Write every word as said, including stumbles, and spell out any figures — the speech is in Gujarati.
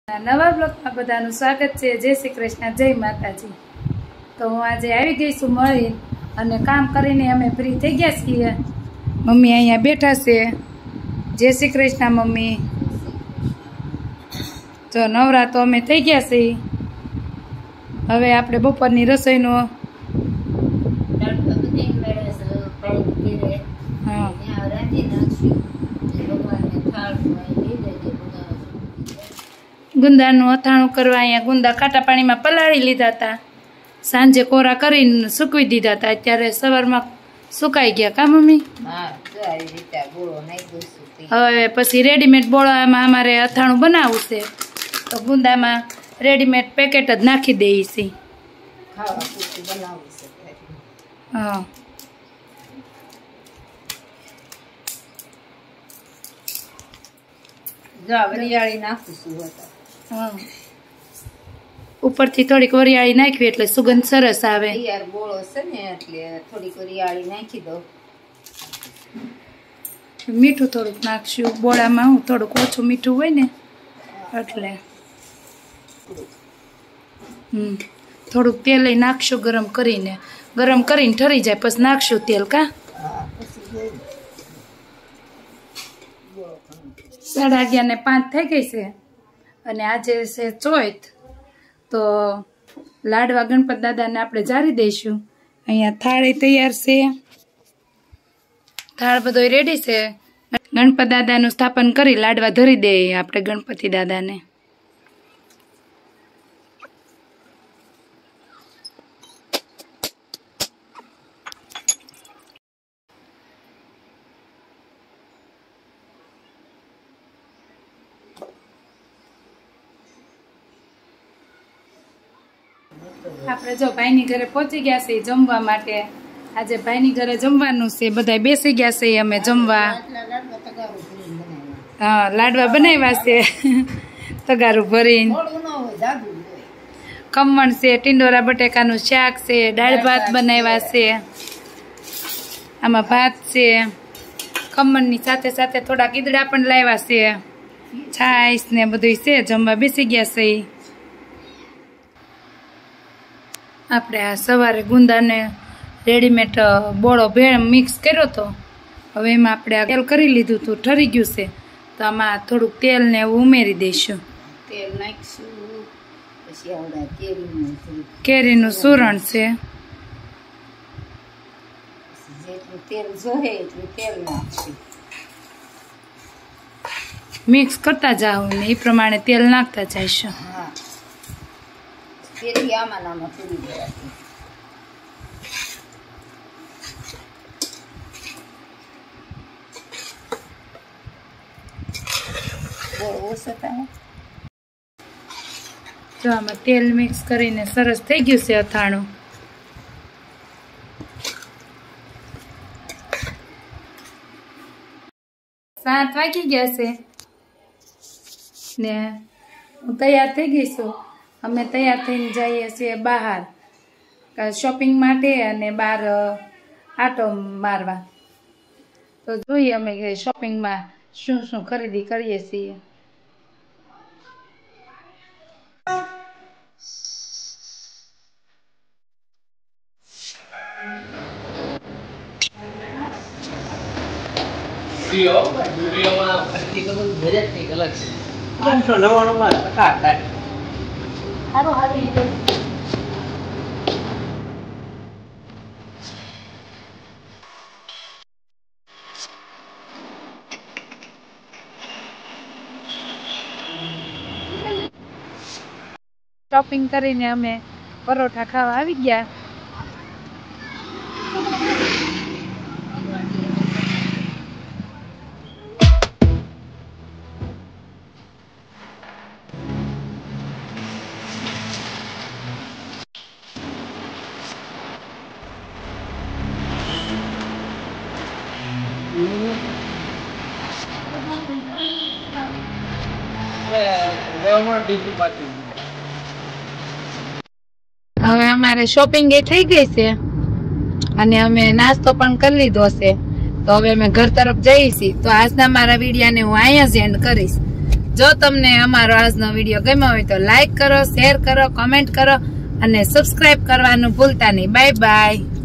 નવા બ્લોગમાં બધાનું સ્વાગત છે। જય શ્રી કૃષ્ણ, જય માતાજી। તો હું આજે આવી ગઈ છું મળી અને કામ કરીને અમે ફ્રી થઈ ગયા છીએ। મમ્મી અહીંયા બેઠા છે। જય શ્રી કૃષ્ણ મમ્મી। તો નવરા તો અમે થઈ ગયા છીએ। હવે આપણે બપોરની રસોઈનો હા ગુંદાનું અથાણું કરવા અહીંયા ગુંદા કાટા પાણીમાં પલાળી લીધા હતા। સાંજે કોરા કરીને સૂકવી દીધા હતા। અત્યારે સવારમાં સુકાઈ ગયા કા મમ્મી? હવે પછી રેડીમેડ બોળામાં અમારે અથાણું બનાવવું છે તો ગુંદામાં રેડીમેડ પેકેટ જ નાખી દઈએ છીએ। હા હા ઉપરથી થોડીક વરિયાળી નાખવી એટલે સુગંધ સરસ આવે। યાર બોળો છે ને એટલે થોડીક વરિયાળી નાખી દો। મીઠું થોડુંક નાખશું બોળામાં, હું થોડુંક ઓછું મીઠું હોય ને એટલે હમ થોડુંક તેલ નાખશું ગરમ કરીને, ગરમ કરીને ઠરી જાય પછી નાખશું તેલ કા। સાડા અગિયાર ને પાંચ થઈ ગઈ છે અને આજે છે ચોથ, તો લાડવા ગણપત દાદાને આપણે જારી દઈશું। અહીંયા થાળી તૈયાર છે, થાળ બધો રેડી છે। ગણપત દાદાનું સ્થાપન કરી લાડવા ધરી દઈએ આપણે ગણપતિ દાદાને। આપણે જો ભાઈની ઘરે પહોંચી ગયા છે જમવા માટે। આજે ભાઈની ઘરે જમવાનું છે, બધા બેસી ગયા છે અમે જમવા। હા લાડવા બનાવ્યા છે તગારું ભરીને, ખમણ છે, ટીંડોરા બટેકાનું શાક છે, દાળ ભાત બનાવ્યા છે, આમાં ભાત છે, ખમણની સાથે સાથે થોડાક ઈદડા પણ લાવ્યા છે, છાશ ને બધું છે। જમવા બેસી ગયા છે। આપણે આ સવારે ગુંદાને રેડીમેડ બોળો ભેળ મિક્સ કર્યો હતો, હવે એમાં આપણે આ તેલ કરી લીધું હતું, ઠરી ગયું છે તો આમાં થોડુંક તેલ ને એવું ઉમેરી દઈશું। તેલ નાખીશું પછી આવડા કેરીનું કેરીનું સુરણ છે, જેટલું તેલ જોઈએ એટલું તેલ નાખશું। મિક્સ કરતા જાવ ને એ પ્રમાણે તેલ નાખતા જઈશું। હા કેરી આમાં આમાં પૂરી દેવાતી। જો આમાં તેલ મિક્સ કરીને સરસ થઈ ગયું છે અથાણું। સાત વાગી ગયા છે ને હું તૈયાર થઈ ગઈ છું। અમે તૈયાર થઈને જઈએ છીએ બહાર શોપિંગ માટે અને બહાર આટો મારવા। તો જોઈએ અમે શોપિંગમાં શું શું ખરીદી કરીએ છીએ। શોપિંગ કરીને અમે પરોઠા ખાવા આવી ગયા। હવે અમારે શોપિંગ એ થઈ ગઈ છે અને અમે નાસ્તો પણ કરી લીધો છે, તો હવે અમે ઘર તરફ જઈએ છીએ। તો આજના મારા વિડીયોને હું અહીંયા જ એન્ડ કરીશ। જો તમને અમારો આજનો વિડીયો ગમ્યો હોય તો લાઈક કરો, શેર કરો, કમેન્ટ કરો અને સબસ્ક્રાઇબ કરવાનું ભૂલતા નહીં. Bye by.